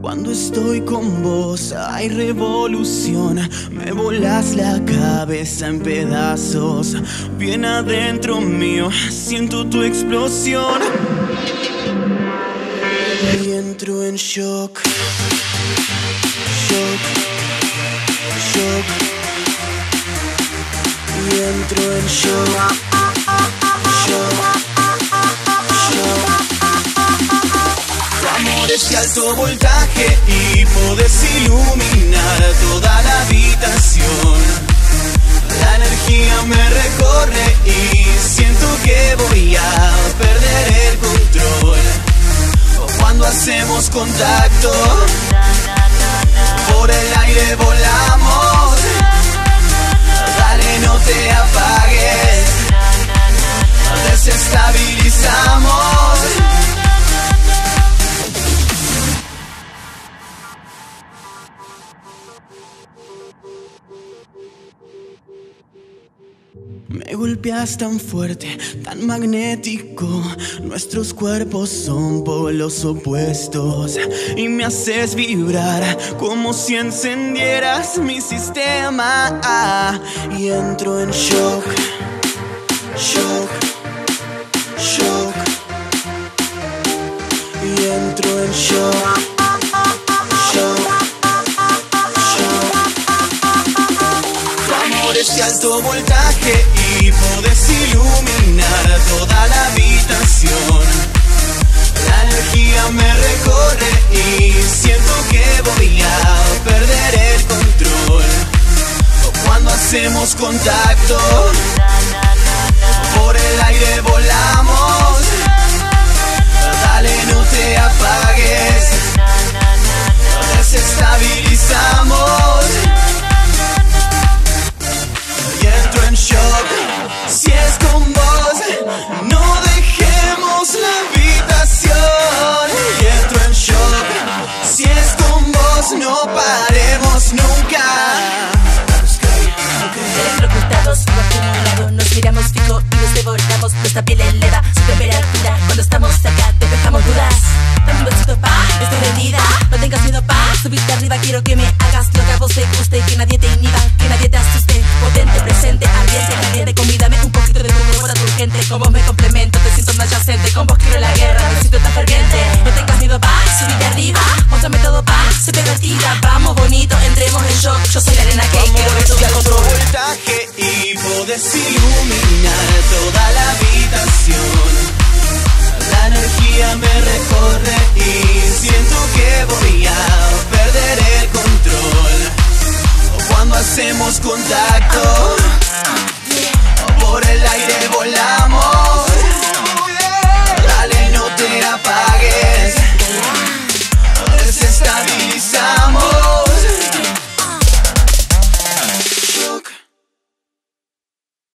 Cuando estoy con vos hay revolución. Me volas la cabeza en pedazos. Bien adentro mío siento tu explosión. Y entro en shock. Shock. Shock. Y entro en shock. Shock. De alto voltaje y podés iluminar toda la habitación. La energía me recorre y siento que voy a perder el control. Cuando hacemos contacto, por el aire volamos. Dale, no te apagues, desestabilizamos. Me golpeas tan fuerte, tan magnético. Nuestros cuerpos son polos opuestos y me haces vibrar como si encendieras mi sistema. Y entro en shock. Shock. Shock. Y entro en shock. Shock. De alto voltaje y podés iluminar toda la habitación. La energía me recorre y siento que voy a perder el control. Cuando hacemos contacto, por el aire volamos. Dale, no te apagues, desestabilizamos. Si es con vos, no dejemos la habitación. Y entro en shock. Si es con vos, no paremos nunca. Electrocutados, lo acumulado, nos miramos fijo y nos devoramos. Nuestra piel eleva su temperatura. Cuando estamos cerca te dejamos dudas. Dame un besito pa, estoy rendida. No tengas miedo pa, subirte arriba. Quiero que me hagas lo que a vos te guste. Que nadie te inhiba, que nadie te asuste. Potente, presente, ardiente, caliente. Convídame un poquito de tu cuerpo tan urgente. Con vos me complemento, te siento más adyacente. Con vos quiero la guerra, me siento tan ferviente. No tengas miedo pa, subirte arriba. Muéstrame todo pa, se pervertida. Vamos bonito, entremos en shock. Yo soy la arena que quiero ver tu control. Voltaje y podés iluminar toda la habitación. La energía me recorre y siento que voy a perder el control. Cuando hacemos contacto, por el aire volamos.